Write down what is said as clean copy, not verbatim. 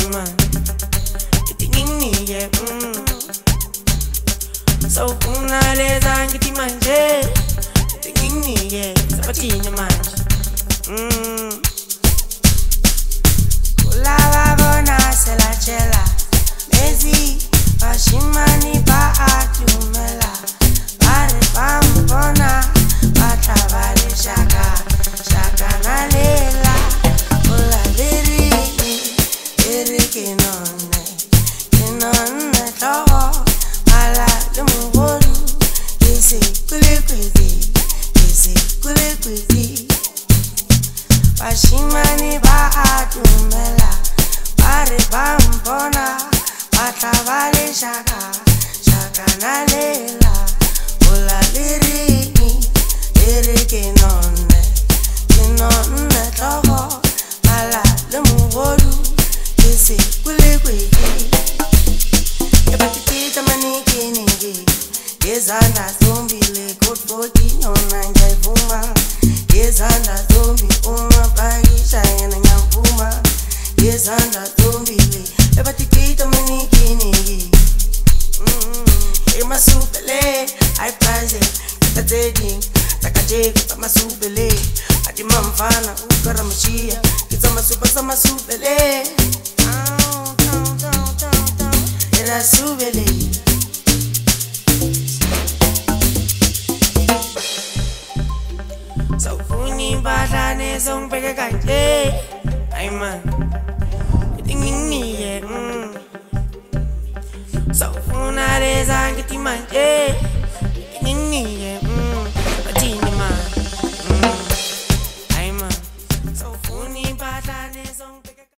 man. Itingingi, so una leza ngiti manje. Itingingi, sapatini manje. Kulava bona se la chela. Mezi, pashimani pa atumela. Pare pampona, patravale shaka. Shaka na lela. Kula liri, liri kinone. Kinone toho. Ala lumugolu. Yesi kule kwezi. Yesi kule kwezi. Pashimani ba atumela. Pare pampona. Patravale shaka. Shaka na lela. Kula liri, liri kinone. Kinone toho. Ala lumugolu. Yesi kule kwezi. Ebatipita maniki ningi. Yezanda zombile good 40 onanga vuma. Yezanda zombi uma bagisha yana nyavuma. Yezanda zombile. Ebatipita maniki ningi. Emasupele, I prize it. Takadedi, takadegi, tamasupele. Ati mamfana, ukaramashia. Kitsamasupa, samasupele. Era subele. So funi badane song peke kanje. Ay man, itingini ye. So funa reza ngiti manje. Itingini ye.